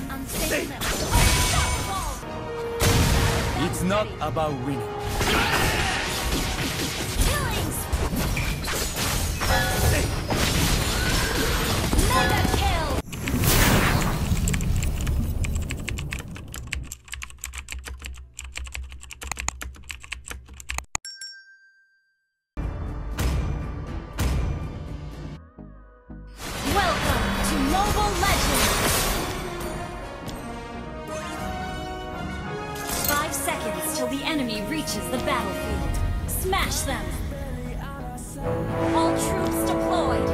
It's not about winning. The enemy reaches the battlefield. Smash them! All troops deployed!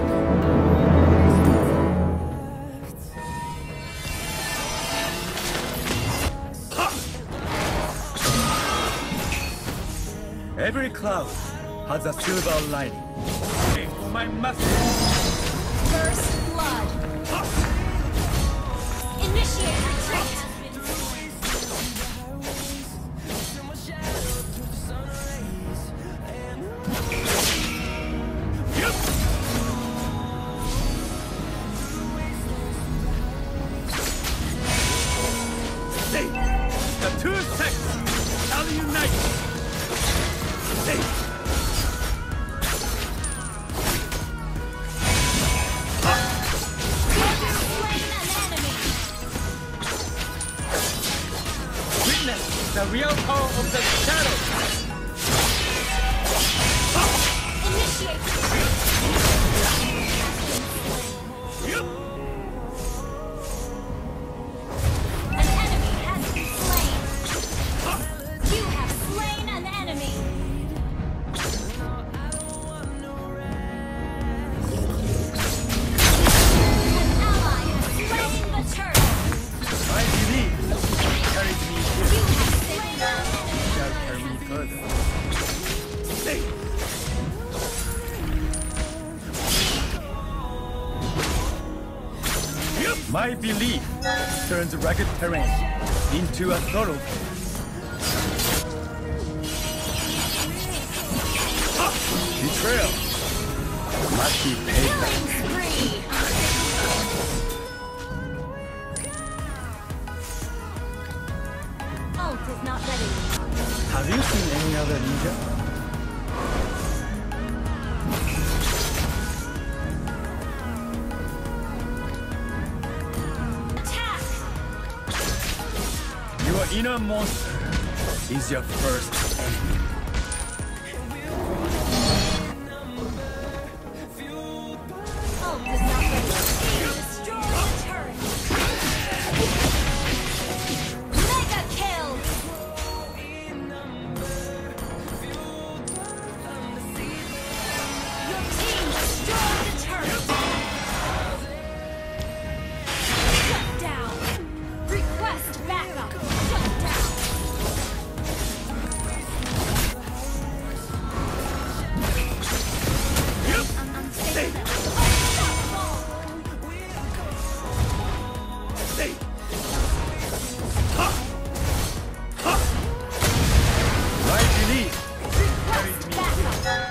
Every cloud has a silver lining. Aim for my muscle. First blood. Initiate retreat. The two sects shall unite. Witness the real power of the shadow. Initiate. My belief turns rugged terrain into a thoroughfare. Betrayal must be paid back. Ult is not ready. Have you seen any other ninja? Your inner monster is your first enemy. Ult is not ready. Destroy the turret. Mega kill. Your team destroyed the turret. Shut down. Request backup. Shut down. My belief carries me here.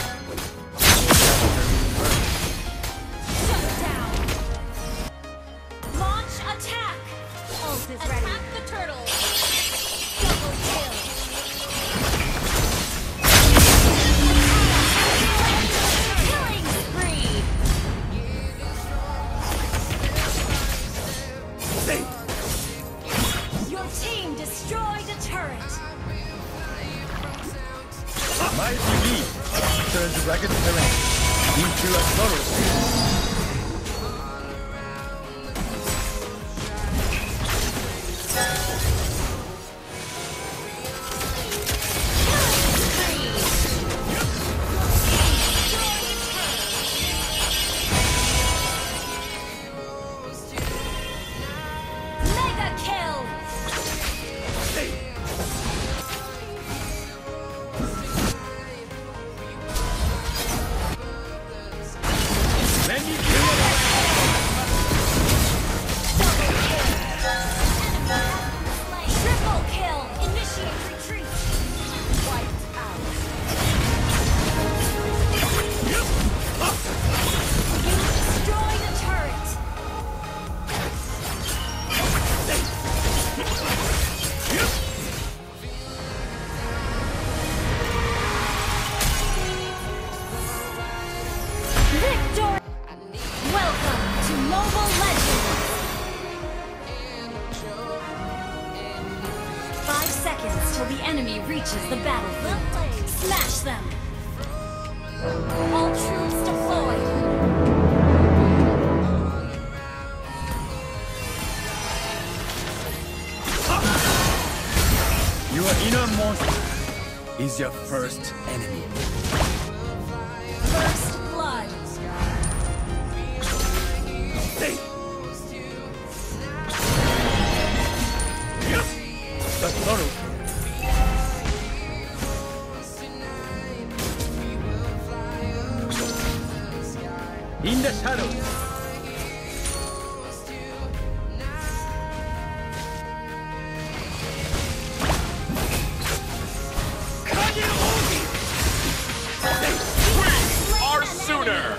Shut down. Launch attack. Ult is ready. Attack the turtle. Double kill. Killing spree. Your team destroyed a turret. My belief turns rugged terrain into a thoroughfare. Mega kill. Let me reaches the battlefield. Smash them! All troops deployed! Your inner monster is your first enemy. First blood! The turtle. In the shadows. Are sooner.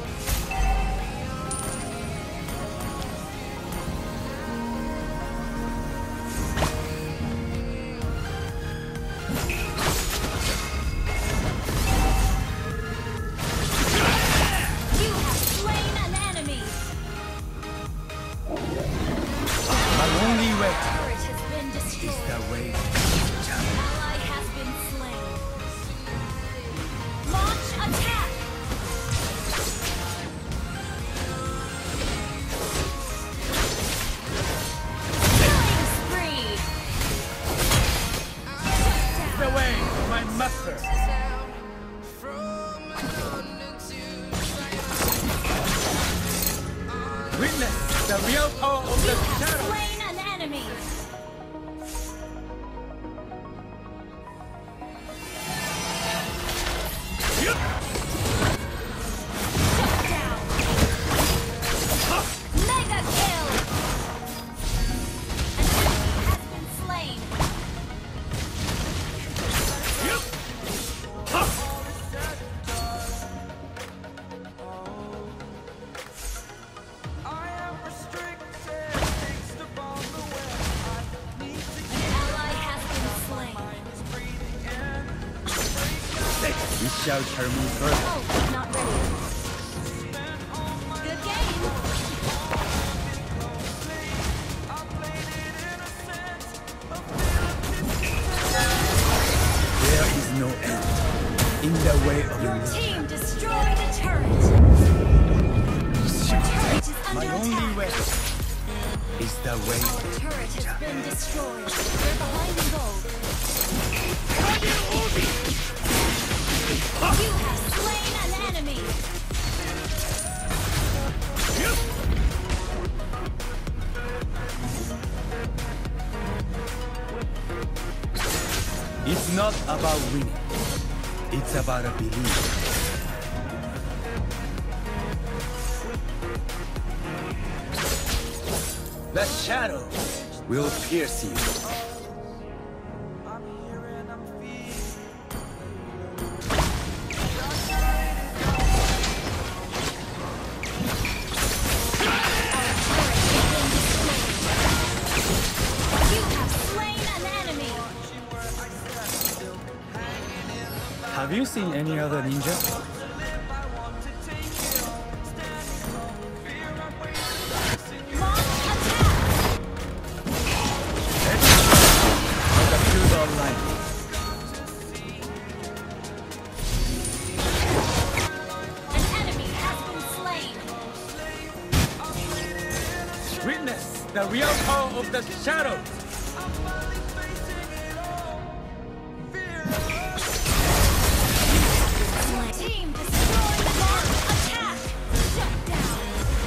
You have slain an enemy! My only way Turret has been is destroyed. the way. Ally has been slain. Launch attack! Killing spree! The way, my master. Witness the real power of You the have shadow. slain an enemy! Shut down! Mega kill! An enemy has been slain! Ally has been slain. We shall move further. Oh, not ready. Good game. There is no end in the way of Your the team destroyed a turret. Your turret is My under only attack. way is the way. Our turret has been destroyed. We're behind in gold. You have slain an enemy. It's not about winning. It's about a belief. The shadow will pierce you. You have slain an enemy. Have you seen any other ninja? Launch attack. Of the feudal line. An enemy has been slain. Witness the real power of the shadow. Team destroyed the mark. Attack. Shut down.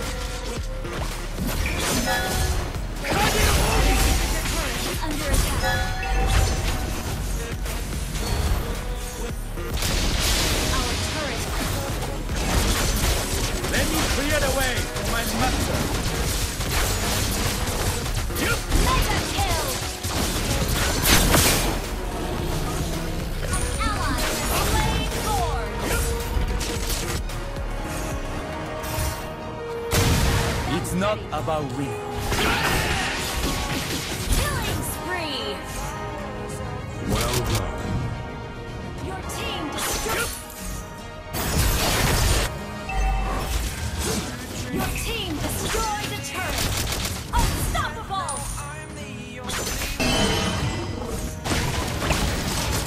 Under attack. Our turret. Let me clear the way for my master. Mega kill. An ally has slain Lord. It's not about winning. Killing spree. Well done. Your team destroyed. Your team destroyed the turret. Unstoppable.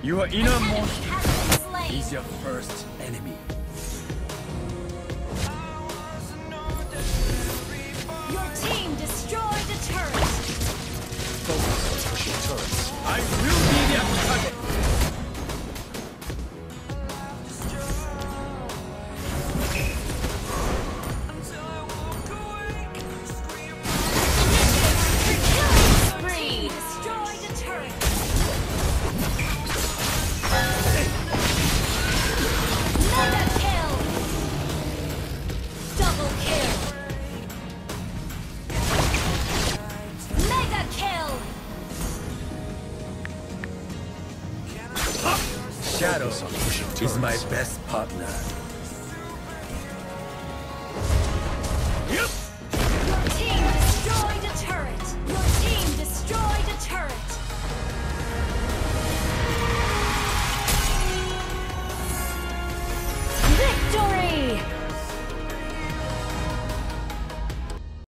Your inner monster Has been slain. is your first enemy. Your team destroyed a turret. Focus on pushing turrets. I will be the target. Spree. Destroyed a turret. Mega kill. Double kill. Mega kill. Shadow is my best partner.